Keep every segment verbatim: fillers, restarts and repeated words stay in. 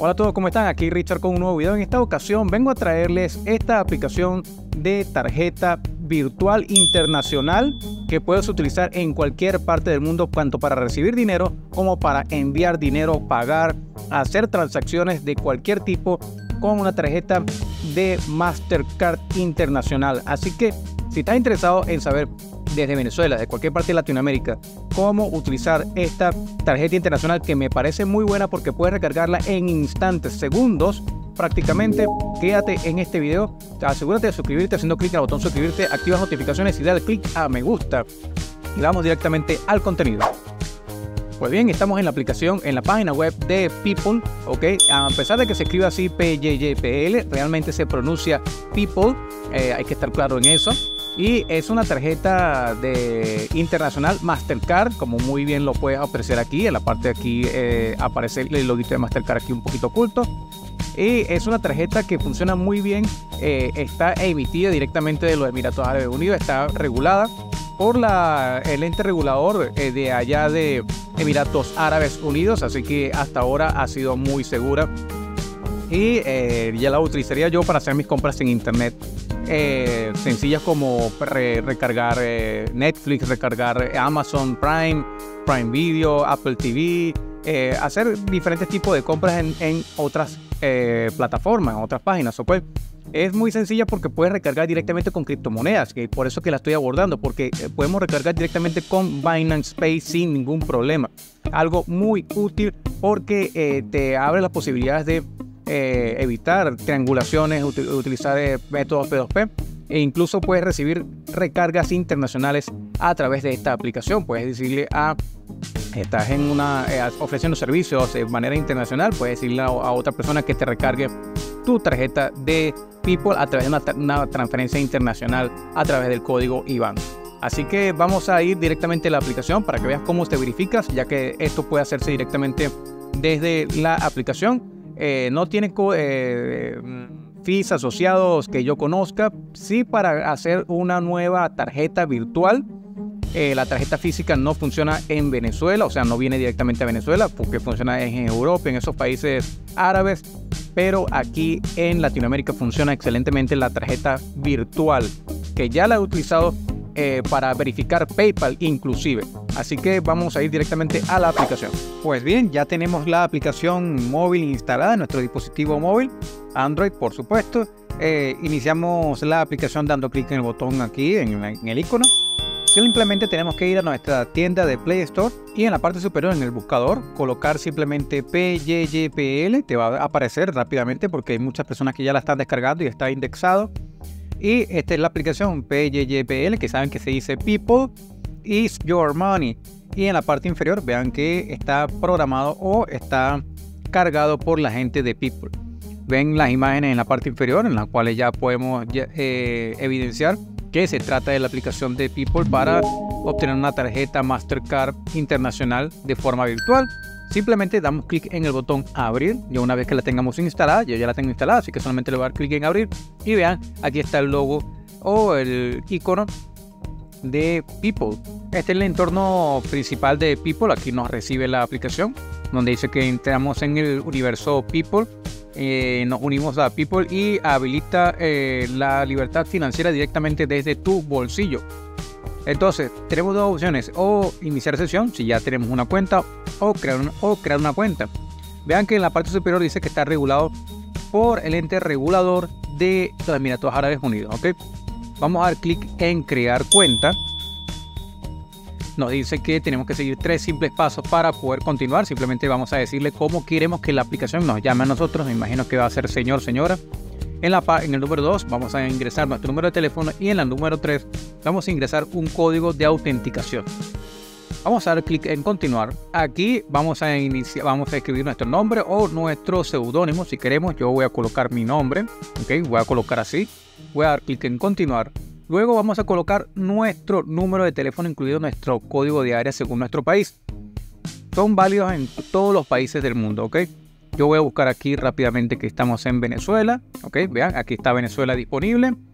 Hola a todos, ¿cómo están? Aquí Richard con un nuevo video. En esta ocasión vengo a traerles esta aplicación de tarjeta virtual internacional que puedes utilizar en cualquier parte del mundo, tanto para recibir dinero como para enviar dinero, pagar, hacer transacciones de cualquier tipo con una tarjeta de Mastercard internacional. Así que si estás interesado en saber desde Venezuela, de cualquier parte de Latinoamérica, cómo utilizar esta tarjeta internacional, que me parece muy buena porque puedes recargarla en instantes, segundos prácticamente, quédate en este video. Asegúrate de suscribirte haciendo clic en el botón suscribirte, activa las notificaciones y dale clic a me gusta. Y vamos directamente al contenido. Pues bien, estamos en la aplicación, en la página web de People, ok. A pesar de que se escribe así P Y Y P L, realmente se pronuncia People, eh, hay que estar claro en eso. Y es una tarjeta de internacional Mastercard, como muy bien lo puedes apreciar aquí. En la parte de aquí eh, aparece el loguito de Mastercard aquí un poquito oculto. Y es una tarjeta que funciona muy bien, eh, está emitida directamente de los Emiratos Árabes Unidos, está regulada por la, el ente regulador eh, de allá de Emiratos Árabes Unidos, así que hasta ahora ha sido muy segura. Y eh, ya la utilizaría yo para hacer mis compras en internet. Eh, sencillas como re recargar eh, Netflix, recargar Amazon Prime, Prime Video, Apple T V, eh, hacer diferentes tipos de compras en, en otras eh, plataformas, en otras páginas. O pues, es muy sencilla porque puedes recargar directamente con criptomonedas, que por eso que la estoy abordando, porque eh, podemos recargar directamente con Binance Pay sin ningún problema. Algo muy útil porque eh, te abre las posibilidades de Eh, evitar triangulaciones, util utilizar eh, métodos P dos P, e incluso puedes recibir recargas internacionales a través de esta aplicación. Puedes decirle a estás en una eh, ofreciendo servicios de manera internacional, puedes decirle a, a otra persona que te recargue tu tarjeta de People a través de una, una transferencia internacional a través del código I B A N. Así que vamos a ir directamente a la aplicación para que veas cómo te verificas, ya que esto puede hacerse directamente desde la aplicación. Eh, no tiene eh, fees asociados que yo conozca. Sí, para hacer una nueva tarjeta virtual, eh, la tarjeta física no funciona en Venezuela, o sea, no viene directamente a Venezuela porque funciona en Europa, en esos países árabes, pero aquí en Latinoamérica funciona excelentemente la tarjeta virtual, que ya la he utilizado Eh, para verificar PayPal inclusive. Así que vamos a ir directamente a la aplicación. Pues bien, ya tenemos la aplicación móvil instalada en nuestro dispositivo móvil, Android por supuesto. Eh, iniciamos la aplicación dando clic en el botón aquí, en, en el icono. Simplemente tenemos que ir a nuestra tienda de Play Store y en la parte superior en el buscador colocar simplemente P Y Y P L. Te va a aparecer rápidamente porque hay muchas personas que ya la están descargando y está indexado. Y esta es la aplicación P Y Y P L, que saben que se dice People is your money. Y en la parte inferior vean que está programado o está cargado por la gente de People. Ven las imágenes en la parte inferior, en las cuales ya podemos eh, evidenciar que se trata de la aplicación de People para obtener una tarjeta Mastercard internacional de forma virtual. Simplemente damos clic en el botón abrir. Ya una vez que la tengamos instalada, yo ya la tengo instalada, así que solamente le voy a dar clic en abrir. Y vean, aquí está el logo o el icono de People. Este es el entorno principal de People. Aquí nos recibe la aplicación, donde dice que entramos en el universo People. Eh, nos unimos a People y habilita eh, la libertad financiera directamente desde tu bolsillo. Entonces tenemos dos opciones: o iniciar sesión si ya tenemos una cuenta, o crear una, o crear una cuenta. Vean que en la parte superior dice que está regulado por el ente regulador de los Emiratos Árabes Unidos, ¿ok? Vamos a dar clic en crear cuenta. Nos dice que tenemos que seguir tres simples pasos para poder continuar. Simplemente vamos a decirle cómo queremos que la aplicación nos llame a nosotros. Me imagino que va a ser señor, señora. En, la, en el número dos vamos a ingresar nuestro número de teléfono y en la número tres vamos a ingresar un código de autenticación. Vamos a dar clic en continuar. Aquí vamos a iniciar, vamos a escribir nuestro nombre o nuestro seudónimo si queremos. Yo voy a colocar mi nombre, ok, voy a colocar así. Voy a dar clic en continuar. Luego vamos a colocar nuestro número de teléfono, incluido nuestro código de área según nuestro país. Son válidos en todos los países del mundo, ok. Yo voy a buscar aquí rápidamente que estamos en Venezuela, ok, vean, aquí está Venezuela disponible.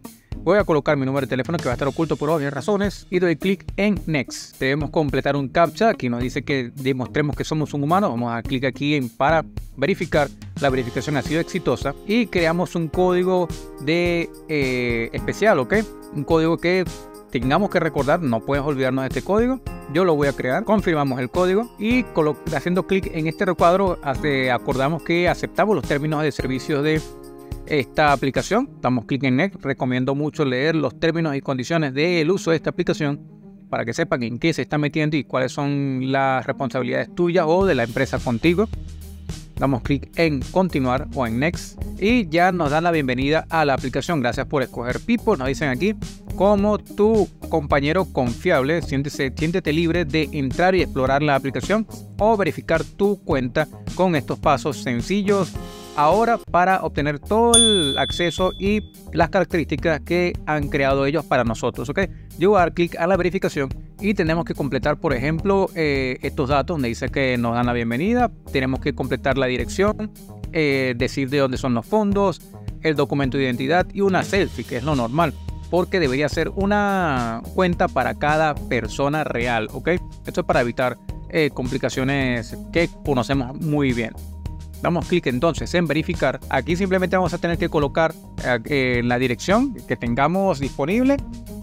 Voy a colocar mi número de teléfono que va a estar oculto por obvias razones y doy clic en Next. Debemos completar un captcha. Aquí nos dice que demostremos que somos un humano. Vamos a dar clic aquí en para verificar. La verificación ha sido exitosa y creamos un código de eh, especial, ¿ok? Un código que tengamos que recordar. No puedes olvidarnos de este código. Yo lo voy a crear. Confirmamos el código y haciendo clic en este recuadro hace, acordamos que aceptamos los términos de servicios de esta aplicación. Damos clic en Next. Recomiendo mucho leer los términos y condiciones del uso de esta aplicación para que sepan en qué se está metiendo y cuáles son las responsabilidades tuyas o de la empresa contigo. Damos clic en continuar o en Next y ya nos dan la bienvenida a la aplicación. Gracias por escoger Pipo. Nos dicen aquí, como tu compañero confiable, siéntese, siéntete libre de entrar y explorar la aplicación o verificar tu cuenta con estos pasos sencillos ahora para obtener todo el acceso y las características que han creado ellos para nosotros, ¿ok? Yo voy a dar clic a la verificación y tenemos que completar, por ejemplo, eh, estos datos donde dice que nos dan la bienvenida. Tenemos que completar la dirección, eh, decir de dónde son los fondos, el documento de identidad y una selfie, que es lo normal, porque debería ser una cuenta para cada persona real, ¿ok? Esto es para evitar eh, complicaciones que conocemos muy bien. Damos clic entonces en verificar. Aquí simplemente vamos a tener que colocar eh, la dirección que tengamos disponible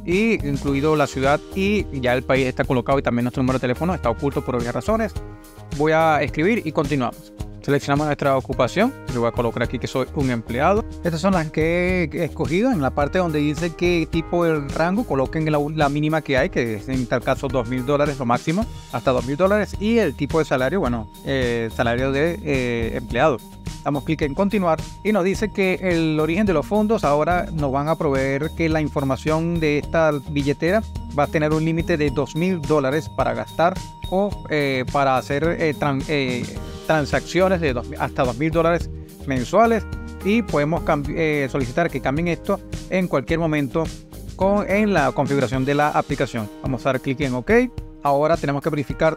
y incluido la ciudad, y ya el país está colocado y también nuestro número de teléfono está oculto por obvias razones. Voy a escribir y continuamos. Seleccionamos nuestra ocupación. Yo voy a colocar aquí que soy un empleado. Estas son las que he escogido. En la parte donde dice qué tipo de rango, coloquen la, la mínima que hay, que es en tal caso dos mil dólares lo máximo, hasta dos mil dólares. Y el tipo de salario, bueno, eh, salario de eh, empleado. Damos clic en continuar y nos dice que el origen de los fondos ahora nos van a proveer que la información de esta billetera va a tener un límite de dos mil dólares para gastar o eh, para hacer eh, tran eh, transacciones de dos, hasta dos mil dólares mensuales, y podemos eh, solicitar que cambien esto en cualquier momento con, en la configuración de la aplicación. Vamos a dar clic en OK. Ahora tenemos que verificar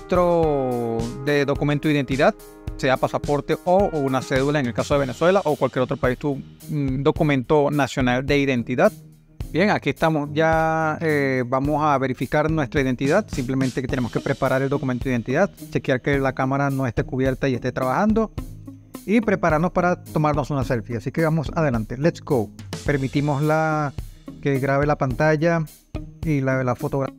nuestro de documento de identidad, sea pasaporte o una cédula en el caso de Venezuela o cualquier otro país, tu mm, documento nacional de identidad. Bien, aquí estamos ya, eh, vamos a verificar nuestra identidad. Simplemente que tenemos que preparar el documento de identidad, chequear que la cámara no esté cubierta y esté trabajando y prepararnos para tomarnos una selfie. Así que vamos adelante, let's go. Permitimos la, que grabe la pantalla y la, la fotografía.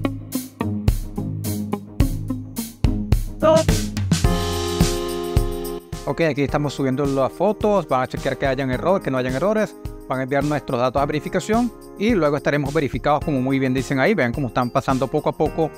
Ok, aquí estamos subiendo las fotos. Van a chequear que hayan errores, que no hayan errores. Van a enviar nuestros datos a verificación y luego estaremos verificados, como muy bien dicen ahí. Vean cómo están pasando poco a poco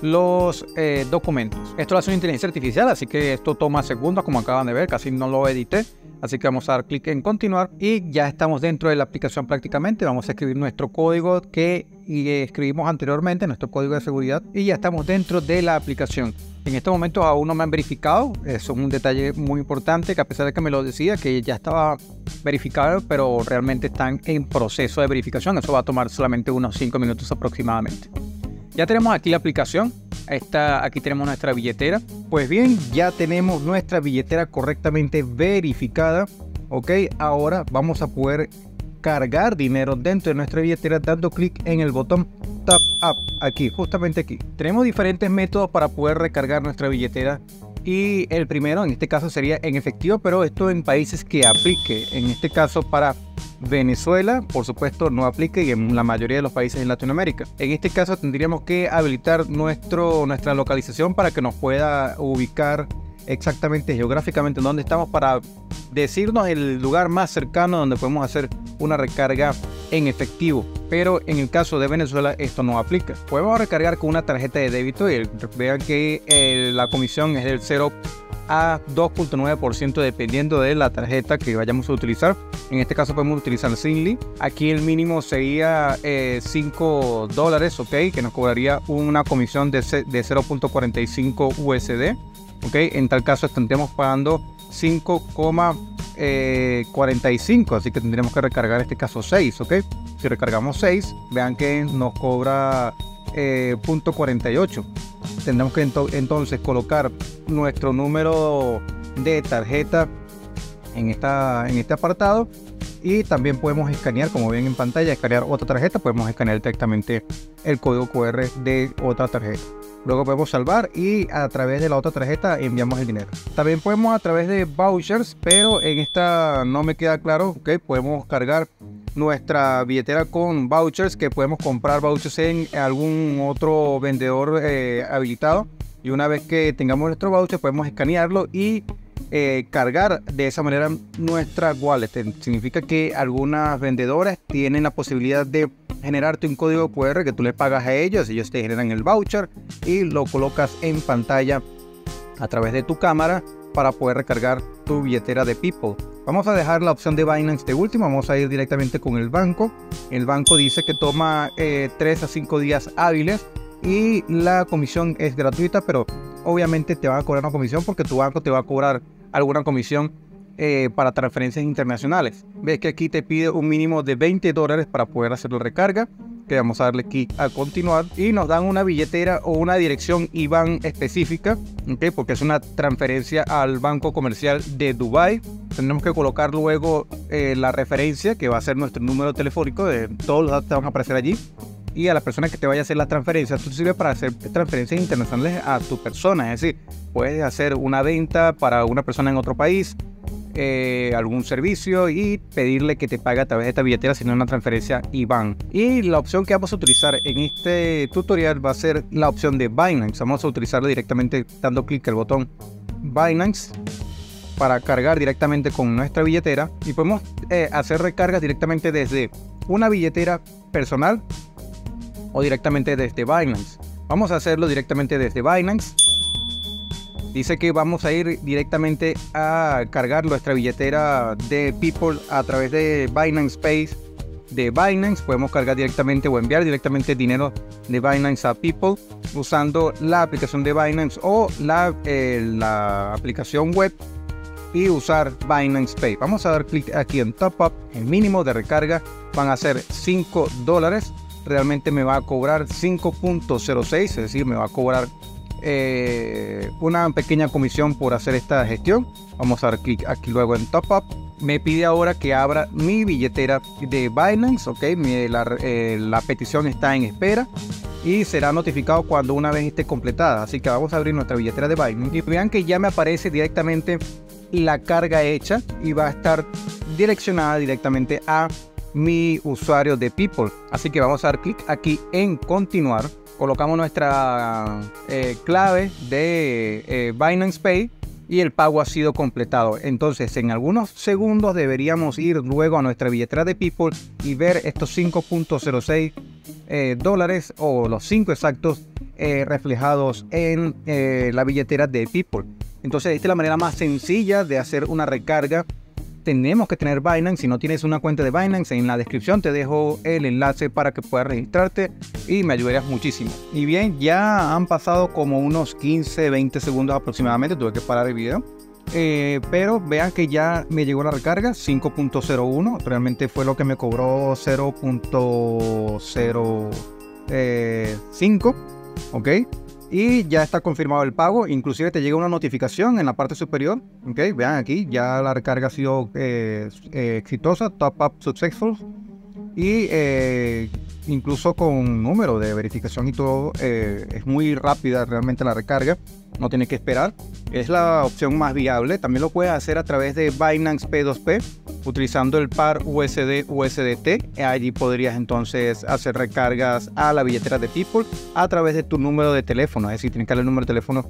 los eh, documentos. Esto lo hace una inteligencia artificial, así que esto toma segundos, como acaban de ver. Casi no lo edité, así que vamos a dar clic en continuar y ya estamos dentro de la aplicación prácticamente. Vamos a escribir nuestro código que escribimos anteriormente, nuestro código de seguridad, y ya estamos dentro de la aplicación. En este momento aún no me han verificado. Eso es un detalle muy importante, que a pesar de que me lo decía que ya estaba verificado, pero realmente están en proceso de verificación. Eso va a tomar solamente unos cinco minutos aproximadamente. Ya tenemos aquí la aplicación. Esta, aquí tenemos nuestra billetera. Pues bien, ya tenemos nuestra billetera correctamente verificada. Ok, ahora vamos a poder cargar dinero dentro de nuestra billetera dando clic en el botón Tap Up, aquí, justamente aquí. Tenemos diferentes métodos para poder recargar nuestra billetera, y el primero en este caso sería en efectivo, pero esto en países que aplique. En este caso para Venezuela, por supuesto, no aplica, y en la mayoría de los países en Latinoamérica. En este caso tendríamos que habilitar nuestro, nuestra localización para que nos pueda ubicar exactamente geográficamente dónde estamos, para decirnos el lugar más cercano donde podemos hacer una recarga en efectivo. Pero en el caso de Venezuela esto no aplica. Podemos recargar con una tarjeta de débito y vean que eh, la comisión es del cero a dos punto nueve por ciento dependiendo de la tarjeta que vayamos a utilizar. En este caso podemos utilizar Zinli. Aquí el mínimo sería eh, cinco dólares, ok, que nos cobraría una comisión de, de cero punto cuarenta y cinco U S D. Ok, en tal caso estaríamos pagando cinco coma cuarenta y cinco, así que tendríamos que recargar en este caso seis. Ok, si recargamos seis, vean que nos cobra eh, punto cuarenta y ocho. Tendremos que ento entonces colocar nuestro número de tarjeta en, esta, en este apartado y también podemos escanear, como ven en pantalla, escanear otra tarjeta. Podemos escanear directamente el código Q R de otra tarjeta. Luego podemos salvar y a través de la otra tarjeta enviamos el dinero. También podemos a través de vouchers, pero en esta no me queda claro. Ok, podemos cargar nuestra billetera con vouchers, que podemos comprar vouchers en algún otro vendedor eh, habilitado. Y una vez que tengamos nuestro voucher, podemos escanearlo y eh, cargar de esa manera nuestra wallet. Significa que algunas vendedoras tienen la posibilidad de generarte un código Q R que tú le pagas a ellos, ellos te generan el voucher y lo colocas en pantalla a través de tu cámara para poder recargar tu billetera de People. Vamos a dejar la opción de Binance de último, vamos a ir directamente con el banco. El banco dice que toma eh, tres a cinco días hábiles y la comisión es gratuita, pero obviamente te va a cobrar una comisión porque tu banco te va a cobrar alguna comisión Eh, para transferencias internacionales. Ves que aquí te pide un mínimo de veinte dólares para poder hacer la recarga, que vamos a darle aquí a continuar y nos dan una billetera o una dirección I B A N específica, ¿okay? Porque es una transferencia al Banco Comercial de Dubái. Tendremos que colocar luego eh, la referencia, que va a ser nuestro número telefónico, de todos los datos te van a aparecer allí. Y a la persona que te vaya a hacer la transferencia, esto sirve para hacer transferencias internacionales a tu persona. Es decir, puedes hacer una venta para una persona en otro país, Eh, algún servicio, y pedirle que te pague a través de esta billetera, sino una transferencia I B A N. Y la opción que vamos a utilizar en este tutorial va a ser la opción de Binance. Vamos a utilizarlo directamente dando clic al botón Binance para cargar directamente con nuestra billetera, y podemos eh, hacer recargas directamente desde una billetera personal o directamente desde Binance. Vamos a hacerlo directamente desde Binance. Dice que vamos a ir directamente a cargar nuestra billetera de People a través de Binance Pay de Binance. Podemos cargar directamente o enviar directamente dinero de Binance a People usando la aplicación de Binance o la, eh, la aplicación web y usar Binance Pay. Vamos a dar clic aquí en Top Up. El mínimo de recarga van a ser cinco dólares. Realmente me va a cobrar cinco punto cero seis, es decir, me va a cobrar Eh, una pequeña comisión por hacer esta gestión. Vamos a dar clic aquí luego en Top Up. Me pide ahora que abra mi billetera de Binance. Ok, mi, la, eh, la petición está en espera y será notificado cuando una vez esté completada. Así que vamos a abrir nuestra billetera de Binance y vean que ya me aparece directamente la carga hecha y va a estar direccionada directamente a mi usuario de People. Así que vamos a dar clic aquí en continuar. Colocamos nuestra eh, clave de eh, Binance Pay y el pago ha sido completado. Entonces en algunos segundos deberíamos ir luego a nuestra billetera de People y ver estos cinco punto cero seis eh, dólares o los cinco exactos eh, reflejados en eh, la billetera de People. Entonces esta es la manera más sencilla de hacer una recarga. Tenemos que tener Binance. Si no tienes una cuenta de Binance, en la descripción te dejo el enlace para que puedas registrarte y me ayudarías muchísimo. Y bien, ya han pasado como unos quince veinte segundos aproximadamente. Tuve que parar el video, eh, pero vean que ya me llegó la recarga cinco punto cero uno. Realmente fue lo que me cobró cero punto cero cinco. Ok, y ya está confirmado el pago. Inclusive te llega una notificación en la parte superior. Ok, vean aquí, ya la recarga ha sido eh, eh, exitosa, Top Up Successful, y eh, incluso con número de verificación y todo. Eh, es muy rápida realmente la recarga, no tienes que esperar. Es la opción más viable. También lo puedes hacer a través de Binance P dos P utilizando el par U S D U S D T. Allí podrías entonces hacer recargas a la billetera de People a través de tu número de teléfono. Es decir, tienes que darle el número de teléfono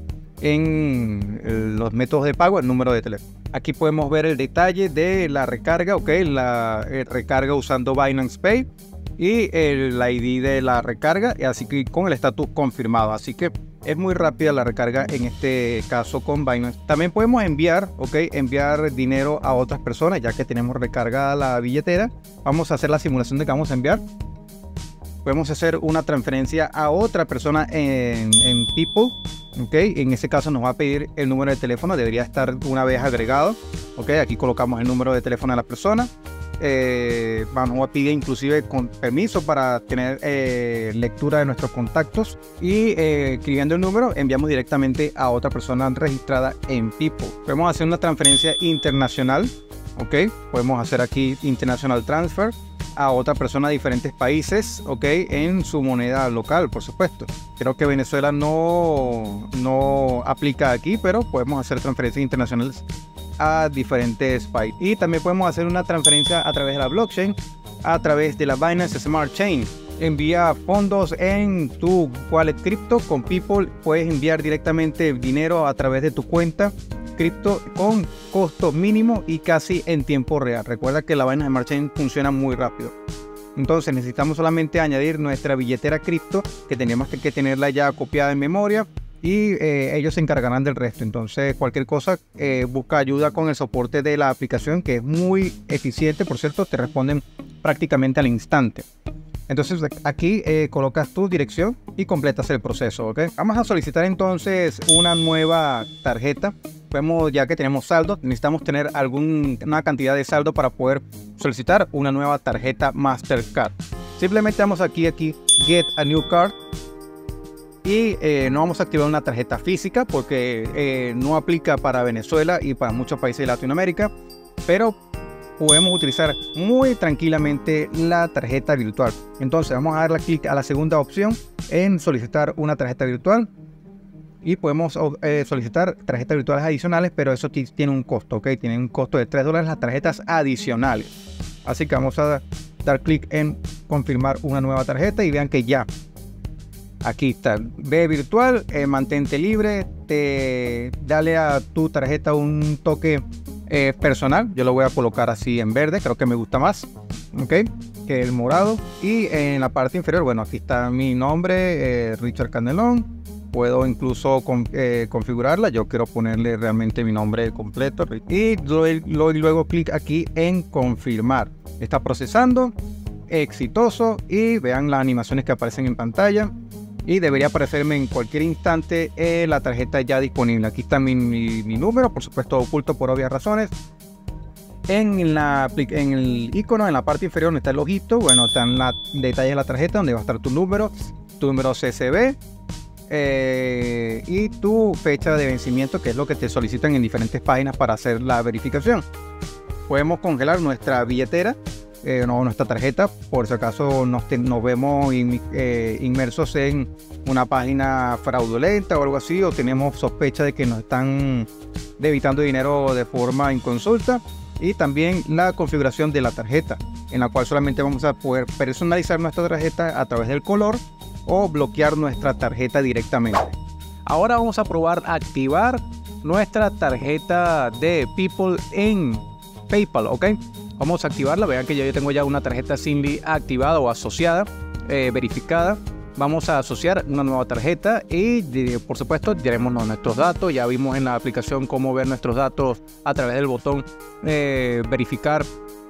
en los métodos de pago, el número de teléfono. Aquí podemos ver el detalle de la recarga. Ok, la eh, recarga usando Binance Pay y el I D de la recarga, así que con el estatus confirmado. Así que es muy rápida la recarga en este caso con Binance. También podemos enviar, ok, enviar dinero a otras personas, ya que tenemos recargada la billetera. Vamos a hacer la simulación de que vamos a enviar. Podemos hacer una transferencia a otra persona en, en People. Ok, en ese caso nos va a pedir el número de teléfono, debería estar una vez agregado. Ok, aquí colocamos el número de teléfono de la persona. Eh, nos va a pedir inclusive con permiso para tener eh, lectura de nuestros contactos, y eh, escribiendo el número enviamos directamente a otra persona registrada en People. Podemos hacer una transferencia internacional ok, podemos hacer aquí International Transfer a otra persona de diferentes países, ok, en su moneda local, por supuesto. Creo que Venezuela no, no aplica aquí, pero podemos hacer transferencias internacionales a diferentes países. Y también podemos hacer una transferencia a través de la blockchain, a través de la Binance Smart Chain. Envía fondos en tu wallet cripto con People. Puedes enviar directamente dinero a través de tu cuenta cripto con costo mínimo y casi en tiempo real. Recuerda que la Binance Smart Chain funciona muy rápido. Entonces necesitamos solamente añadir nuestra billetera cripto, que tenemos que tenerla ya copiada en memoria, y eh, ellos se encargarán del resto. Entonces cualquier cosa, eh, busca ayuda con el soporte de la aplicación, que es muy eficiente, por cierto, te responden prácticamente al instante. Entonces aquí eh, colocas tu dirección y completas el proceso, ¿ok? Vamos a solicitar entonces una nueva tarjeta. Vemos ya que tenemos saldo, necesitamos tener alguna cantidad de saldo para poder solicitar una nueva tarjeta Mastercard. Simplemente vamos aquí, aquí, Get a New Card. Y eh, no vamos a activar una tarjeta física porque eh, no aplica para Venezuela y para muchos países de Latinoamérica, pero podemos utilizar muy tranquilamente la tarjeta virtual. Entonces vamos a darle clic a la segunda opción en solicitar una tarjeta virtual y podemos eh, solicitar tarjetas virtuales adicionales, pero eso tiene un costo, ¿ok? Tiene un costo de tres dólares las tarjetas adicionales. Así que vamos a dar clic en confirmar una nueva tarjeta y vean que ya aquí está, ve virtual, eh, mantente libre, te, dale a tu tarjeta un toque eh, personal. Yo lo voy a colocar así en verde, creo que me gusta más, ok, que el morado. Y en la parte inferior, bueno, aquí está mi nombre, eh, Richard Candelón. Puedo incluso con, eh, configurarla. Yo quiero ponerle realmente mi nombre completo y doy, doy luego clic aquí en confirmar. Está procesando, exitoso, y vean las animaciones que aparecen en pantalla. Y debería aparecerme en cualquier instante eh, la tarjeta ya disponible. Aquí está mi, mi, mi número, por supuesto oculto por obvias razones. En, la, en el icono, en la parte inferior donde está el ojito, bueno, están los detalles de la tarjeta, donde va a estar tu número, tu número C C V eh, y tu fecha de vencimiento, que es lo que te solicitan en diferentes páginas para hacer la verificación. Podemos congelar nuestra billetera, Eh, no, nuestra tarjeta, por si acaso nos, te, nos vemos in, eh, inmersos en una página fraudulenta o algo así, o tenemos sospecha de que nos están debitando dinero de forma inconsulta. Y también la configuración de la tarjeta, en la cual solamente vamos a poder personalizar nuestra tarjeta a través del color o bloquear nuestra tarjeta directamente. Ahora vamos a probar a activar nuestra tarjeta de People en PayPal, ¿ok? Vamos a activarla. Vean que yo tengo ya una tarjeta Zinli activada o asociada, eh, verificada. Vamos a asociar una nueva tarjeta y por supuesto diremos nuestros datos. Ya vimos en la aplicación cómo ver nuestros datos a través del botón eh, verificar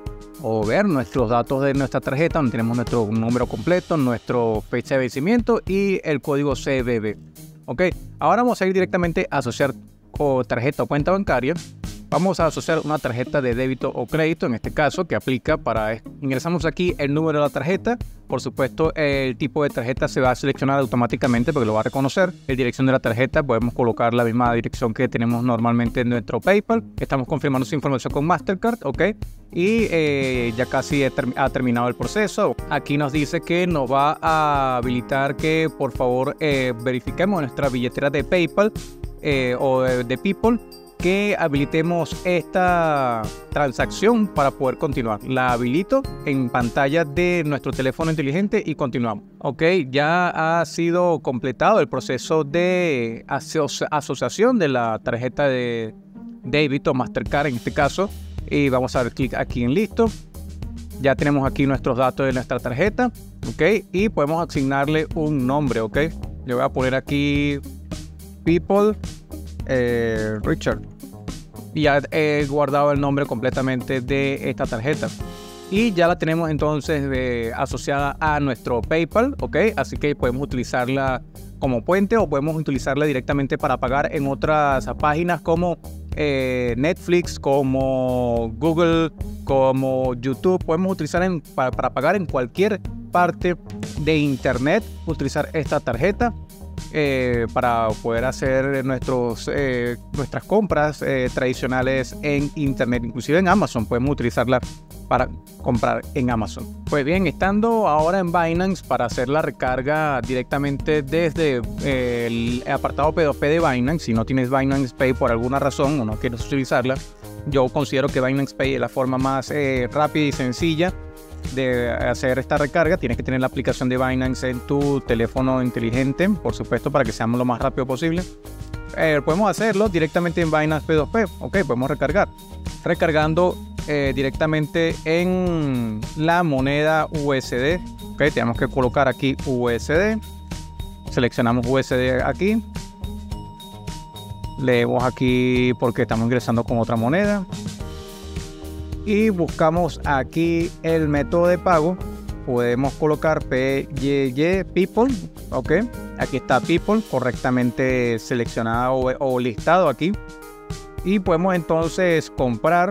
o ver nuestros datos de nuestra tarjeta, donde tenemos nuestro número completo, nuestra fecha de vencimiento y el código C V V. Ok, ahora vamos a ir directamente a asociar o tarjeta o cuenta bancaria. Vamos a asociar una tarjeta de débito o crédito, en este caso, que aplica para... Ingresamos aquí el número de la tarjeta. Por supuesto, el tipo de tarjeta se va a seleccionar automáticamente porque lo va a reconocer. La dirección de la tarjeta, podemos colocar la misma dirección que tenemos normalmente en nuestro PayPal. Estamos confirmando su información con Mastercard, ¿ok? Y eh, ya casi ter ha terminado el proceso. Aquí nos dice que nos va a habilitar que, por favor, eh, verifiquemos nuestra billetera de PayPal eh, o de, de People, que habilitemos esta transacción para poder continuar. La habilito en pantalla de nuestro teléfono inteligente y continuamos. Ok, ya ha sido completado el proceso de aso asociación de la tarjeta de débito Mastercard en este caso, y vamos a dar clic aquí en listo. Ya tenemos aquí nuestros datos de nuestra tarjeta, ok, y podemos asignarle un nombre, ok. Le voy a poner aquí People Eh, Richard, y ya he guardado el nombre completamente de esta tarjeta y ya la tenemos entonces eh, asociada a nuestro PayPal, ok, así que podemos utilizarla como puente o podemos utilizarla directamente para pagar en otras páginas como eh, Netflix, como Google, como YouTube. Podemos utilizar en, para, para pagar en cualquier parte de internet, utilizar esta tarjeta. eh, para poder hacer nuestros, eh, nuestras compras eh, tradicionales en internet, inclusive en Amazon. Podemos utilizarla para comprar en Amazon. Pues bien, estando ahora en Binance para hacer la recarga directamente desde eh, el apartado P dos P de Binance, si no tienes Binance Pay por alguna razón o no quieres utilizarla, yo considero que Binance Pay es la forma más eh, rápida y sencilla de hacer esta recarga. Tienes que tener la aplicación de Binance en tu teléfono inteligente, por supuesto, para que seamos lo más rápido posible. Eh, podemos hacerlo directamente en Binance P dos P. Ok, podemos recargar. Recargando eh, directamente en la moneda U S D. Ok, tenemos que colocar aquí U S D. Seleccionamos U S D aquí. Leemos aquí porque estamos ingresando con otra moneda. Y buscamos aquí el método de pago. Podemos colocar P Y Y, People. Ok, aquí está People correctamente seleccionado o, o listado aquí. Y podemos entonces comprar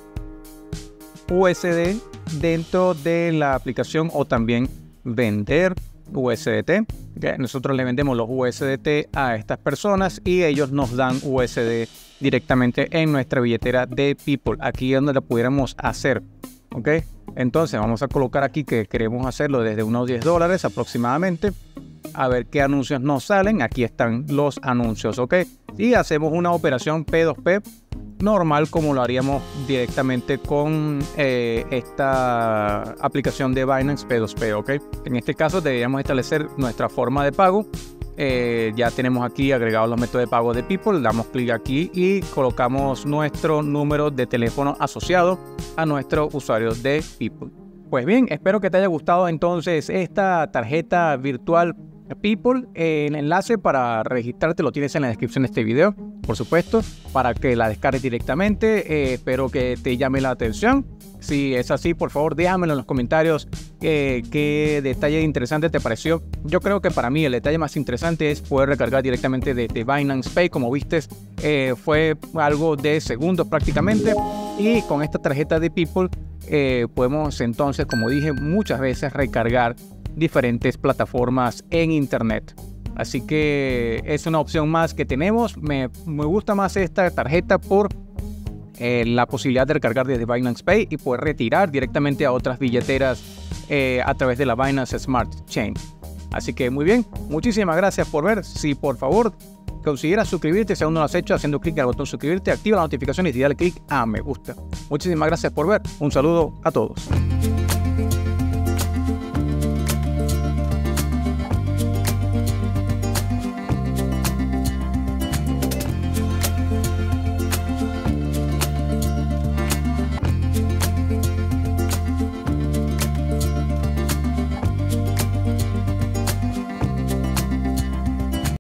U S D dentro de la aplicación o también vender U S D T. Okay. Nosotros le vendemos los U S D T a estas personas y ellos nos dan U S D directamente en nuestra billetera de People. Aquí es donde lo pudiéramos hacer. Ok, entonces vamos a colocar aquí que queremos hacerlo desde unos diez dólares aproximadamente. A ver qué anuncios nos salen. Aquí están los anuncios. Ok, y hacemos una operación P dos P normal como lo haríamos directamente con eh, esta aplicación de Binance P dos P. Ok, en este caso deberíamos establecer nuestra forma de pago. Eh, ya tenemos aquí agregados los métodos de pago de People. Damos clic aquí y colocamos nuestro número de teléfono asociado a nuestro usuario de People. Pues bien, espero que te haya gustado entonces esta tarjeta virtual People. Eh, el enlace para registrarte lo tienes en la descripción de este video, por supuesto, para que la descargues directamente. Eh, espero que te llame la atención. Si es así, por favor, déjamelo en los comentarios eh, qué detalle interesante te pareció. Yo creo que para mí el detalle más interesante es poder recargar directamente de, de Binance Pay. Como viste, eh, fue algo de segundos prácticamente. Y con esta tarjeta de People eh, podemos entonces, como dije muchas veces, recargar diferentes plataformas en internet. Así que es una opción más que tenemos. Me, me gusta más esta tarjeta por eh, la posibilidad de recargar desde Binance Pay y poder retirar directamente a otras billeteras eh, a través de la Binance Smart Chain. Así que muy bien, muchísimas gracias por ver. Si por favor consideras suscribirte, si aún no lo has hecho, haciendo clic al botón suscribirte, activa las notificaciones y dale clic a me gusta. Muchísimas gracias por ver. Un saludo a todos.